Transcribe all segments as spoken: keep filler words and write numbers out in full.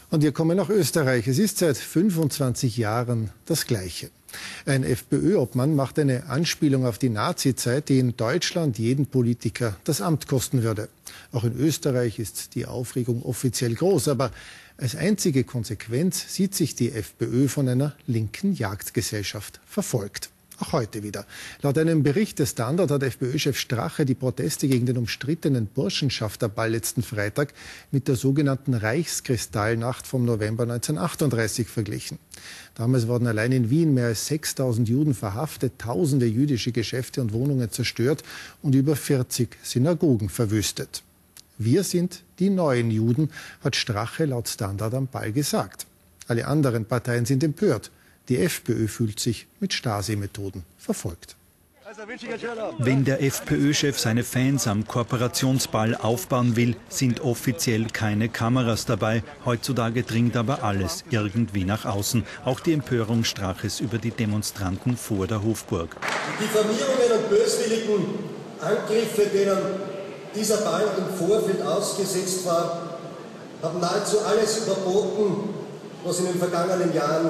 Und wir kommen nach Österreich. Es ist seit fünfundzwanzig Jahren das Gleiche. Ein FPÖ-Obmann macht eine Anspielung auf die Nazizeit, die in Deutschland jeden Politiker das Amt kosten würde. Auch in Österreich ist die Aufregung offiziell groß. Aber als einzige Konsequenz sieht sich die FPÖ von einer linken Jagdgesellschaft verfolgt. Auch heute wieder. Laut einem Bericht des Standard hat FPÖ-Chef Strache die Proteste gegen den umstrittenen Burschenschafterball letzten Freitag mit der sogenannten Reichskristallnacht vom November neunzehnhundertachtunddreißig verglichen. Damals wurden allein in Wien mehr als sechstausend Juden verhaftet, tausende jüdische Geschäfte und Wohnungen zerstört und über vierzig Synagogen verwüstet. Wir sind die neuen Juden, hat Strache laut Standard am Ball gesagt. Alle anderen Parteien sind empört. Die FPÖ fühlt sich mit Stasi-Methoden verfolgt. Wenn der FPÖ-Chef seine Fans am Kooperationsball aufbauen will, sind offiziell keine Kameras dabei. Heutzutage dringt aber alles irgendwie nach außen. Auch die Empörung Straches über die Demonstranten vor der Hofburg. Die Diffamierungen und böswilligen Angriffe, denen dieser Ball im Vorfeld ausgesetzt war, haben nahezu alles verboten, was in den vergangenen Jahren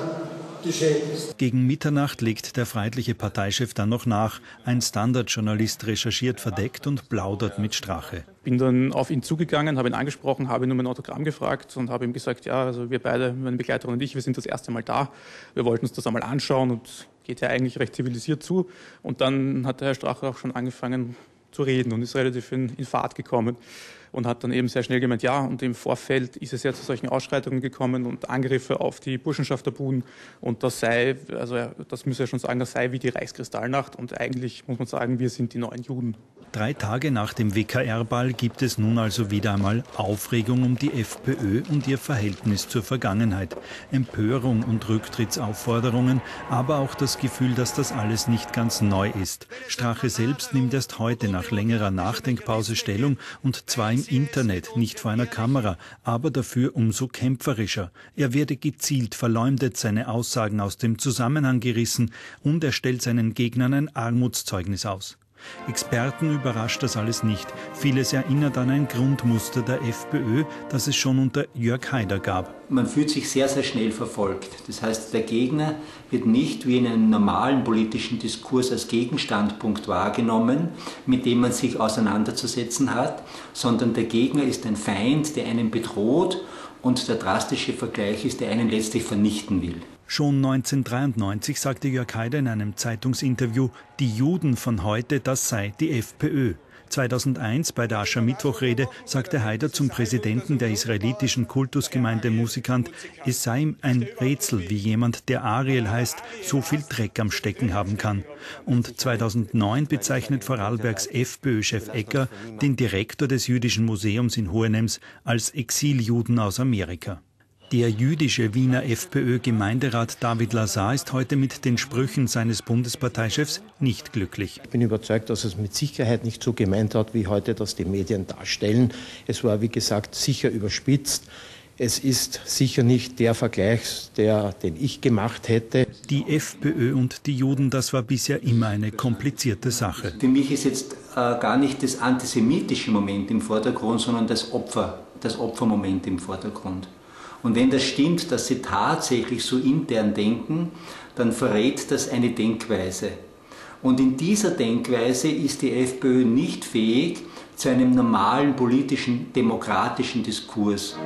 Gegen Mitternacht legt der freiheitliche Parteichef dann noch nach. Ein Standardjournalist recherchiert verdeckt und plaudert mit Strache. Bin dann auf ihn zugegangen, habe ihn angesprochen, habe ihn um ein Autogramm gefragt und habe ihm gesagt, ja, also wir beide, meine Begleiterin und ich, wir sind das erste Mal da. Wir wollten uns das einmal anschauen und geht ja eigentlich recht zivilisiert zu. Und dann hat der Herr Strache auch schon angefangen zu reden und ist relativ in, in Fahrt gekommen. Und hat dann eben sehr schnell gemeint, ja, und im Vorfeld ist es ja zu solchen Ausschreitungen gekommen und Angriffe auf die Burschenschafterbuden. Und das sei, also das müsse er schon sagen, das sei wie die Reichskristallnacht. Und eigentlich muss man sagen, wir sind die neuen Juden. Drei Tage nach dem W K R-Ball gibt es nun also wieder einmal Aufregung um die FPÖ und ihr Verhältnis zur Vergangenheit. Empörung und Rücktrittsaufforderungen, aber auch das Gefühl, dass das alles nicht ganz neu ist. Strache selbst nimmt erst heute nach längerer Nachdenkpause Stellung und zwar im Internet, nicht vor einer Kamera, aber dafür umso kämpferischer. Er werde gezielt verleumdet, seine Aussagen aus dem Zusammenhang gerissen und er stellt seinen Gegnern ein Armutszeugnis aus. Experten überrascht das alles nicht. Vieles erinnert an ein Grundmuster der FPÖ, das es schon unter Jörg Haider gab. Man fühlt sich sehr, sehr schnell verfolgt. Das heißt, der Gegner wird nicht wie in einem normalen politischen Diskurs als Gegenstandpunkt wahrgenommen, mit dem man sich auseinanderzusetzen hat, sondern der Gegner ist ein Feind, der einen bedroht und der drastische Vergleich ist, der einen letztlich vernichten will. Schon neunzehnhundertdreiundneunzig sagte Jörg Haider in einem Zeitungsinterview, die Juden von heute, das sei die FPÖ. zweitausendeins bei der Aschermittwochrede sagte Haider zum Präsidenten der israelitischen Kultusgemeinde Musikant, es sei ihm ein Rätsel, wie jemand, der Ariel heißt, so viel Dreck am Stecken haben kann. Und zweitausendneun bezeichnet Vorarlbergs FPÖ-Chef Egger den Direktor des Jüdischen Museums in Hohenems als Exiljuden aus Amerika. Der jüdische Wiener FPÖ-Gemeinderat David Lazar ist heute mit den Sprüchen seines Bundesparteichefs nicht glücklich. Ich bin überzeugt, dass es mit Sicherheit nicht so gemeint hat, wie heute das die Medien darstellen. Es war, wie gesagt, sicher überspitzt. Es ist sicher nicht der Vergleich, der, den ich gemacht hätte. Die FPÖ und die Juden, das war bisher immer eine komplizierte Sache. Für mich ist jetzt äh, gar nicht das antisemitische Moment im Vordergrund, sondern das Opfer, das Opfermoment im Vordergrund. Und wenn das stimmt, dass sie tatsächlich so intern denken, dann verrät das eine Denkweise. Und in dieser Denkweise ist die FPÖ nicht fähig zu einem normalen politischen, demokratischen Diskurs.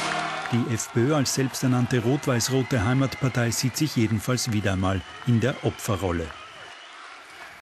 Die FPÖ als selbsternannte rot-weiß-rote Heimatpartei sieht sich jedenfalls wieder einmal in der Opferrolle.